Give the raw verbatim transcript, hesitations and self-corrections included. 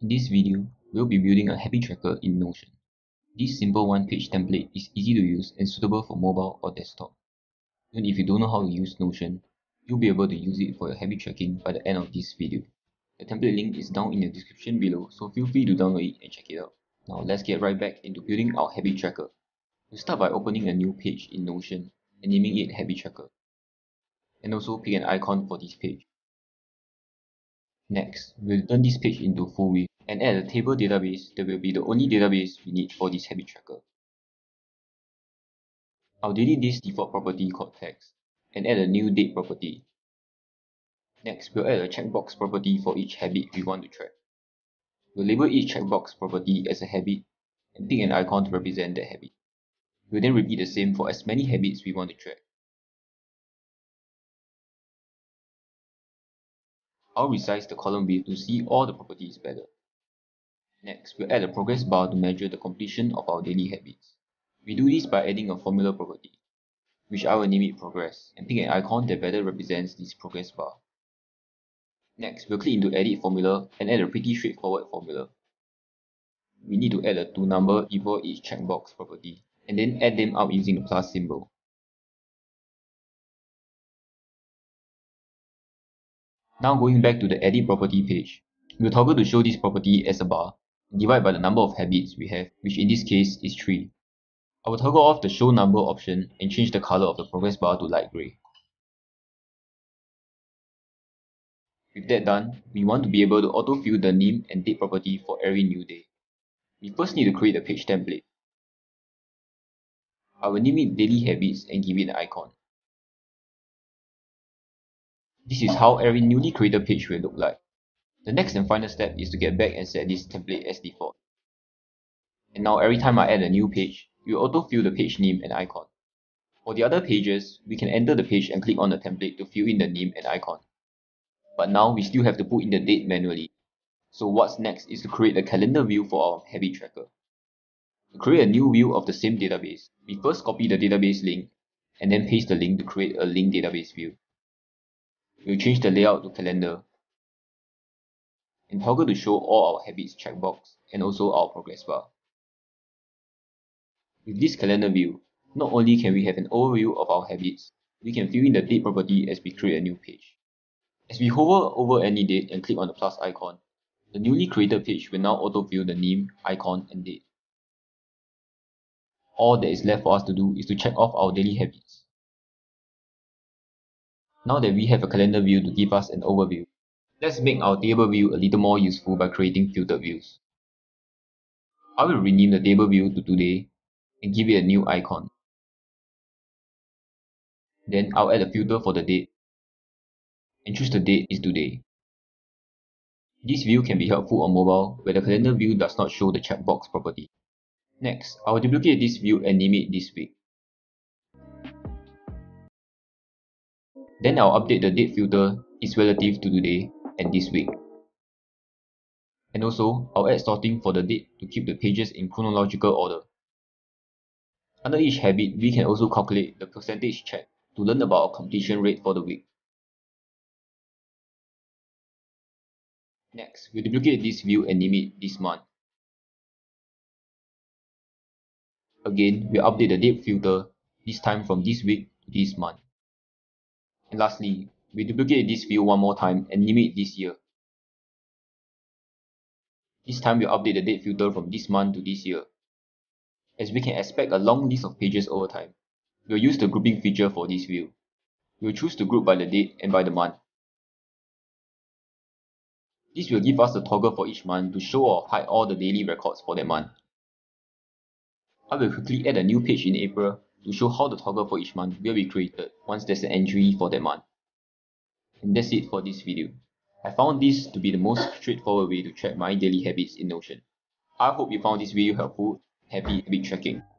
In this video, we'll be building a habit tracker in Notion. This simple one-page template is easy to use and suitable for mobile or desktop. Even if you don't know how to use Notion, you'll be able to use it for your habit tracking by the end of this video. The template link is down in the description below, so feel free to download it and check it out. Now let's get right back into building our habit tracker. We'll start by opening a new page in Notion and naming it Habit Tracker. And also pick an icon for this page. Next, we'll turn this page into full width and add a table database that will be the only database we need for this habit tracker. I'll delete this default property called text and add a new date property. Next, we'll add a checkbox property for each habit we want to track. We'll label each checkbox property as a habit and pick an icon to represent that habit. We'll then repeat the same for as many habits we want to track. I'll resize the column width to see all the properties better. Next, we'll add a progress bar to measure the completion of our daily habits. We do this by adding a formula property, which I will name it progress, and pick an icon that better represents this progress bar. Next, we'll click into edit formula and add a pretty straightforward formula. We need to add a to number before each checkbox property, and then add them up using the plus symbol. Now going back to the edit property page, we'll toggle to show this property as a bar, and divide by the number of habits we have, which in this case is three. I will toggle off the show number option and change the color of the progress bar to light gray. With that done, we want to be able to autofill the name and date property for every new day. We first need to create a page template. I will name it Daily Habits and give it an icon. This is how every newly created page will look like. The next and final step is to get back and set this template as default. And now every time I add a new page, it will autofill the page name and icon. For the other pages, we can enter the page and click on the template to fill in the name and icon. But now we still have to put in the date manually. So what's next is to create a calendar view for our habit tracker. To create a new view of the same database, we first copy the database link and then paste the link to create a linked database view. We'll change the layout to calendar and toggle to show all our habits checkbox and also our progress bar. With this calendar view, not only can we have an overview of our habits, we can fill in the date property as we create a new page. As we hover over any date and click on the plus icon, the newly created page will now autofill the name, icon, and date. All that is left for us to do is to check off our daily habits. Now that we have a calendar view to give us an overview, let's make our table view a little more useful by creating filtered views. I will rename the table view to Today and give it a new icon. Then I'll add a filter for the date and choose the date is today. This view can be helpful on mobile where the calendar view does not show the checkbox property. Next, I will duplicate this view and name it this week. Then I'll update the date filter is relative to today and this week. And also, I'll add sorting for the date to keep the pages in chronological order. Under each habit, we can also calculate the percentage check to learn about our completion rate for the week. Next, we'll duplicate this view and name it this month. Again, we'll update the date filter, this time from this week to this month. And lastly, we duplicate this view one more time and name it this year. This time we'll update the date filter from this month to this year. As we can expect a long list of pages over time, we'll use the grouping feature for this view. We'll choose to group by the date and by the month. This will give us a toggle for each month to show or hide all the daily records for that month. I will quickly add a new page in April to show how the toggle for each month will be created once there's an entry for that month. And that's it for this video. I found this to be the most straightforward way to track my daily habits in Notion. I hope you found this video helpful. Happy habit tracking!